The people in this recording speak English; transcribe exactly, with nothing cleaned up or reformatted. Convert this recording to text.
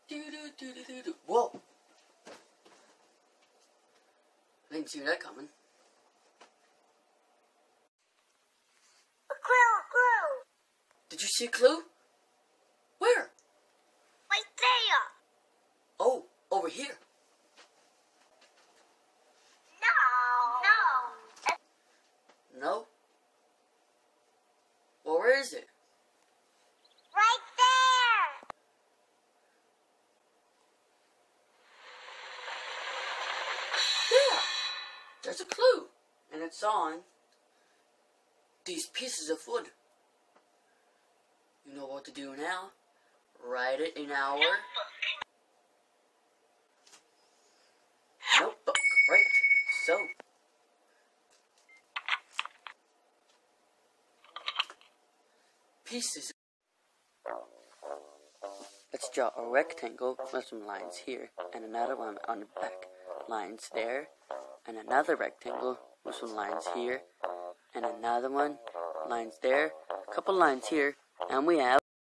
Do do do do do do. Whoa! I didn't see that coming. A clue, clue. Did you see a clue? Where? Right there. Oh, over here. No. No. No? Well, where is it? Right there. Yeah, there's a clue. And it's on these pieces of wood. You know what to do now. Write it in our notebook. Right, so. Pieces. Let's draw a rectangle with some lines here, and another one on the back. Lines there, and another rectangle with some lines here, and another one, lines there, a couple lines here, and we have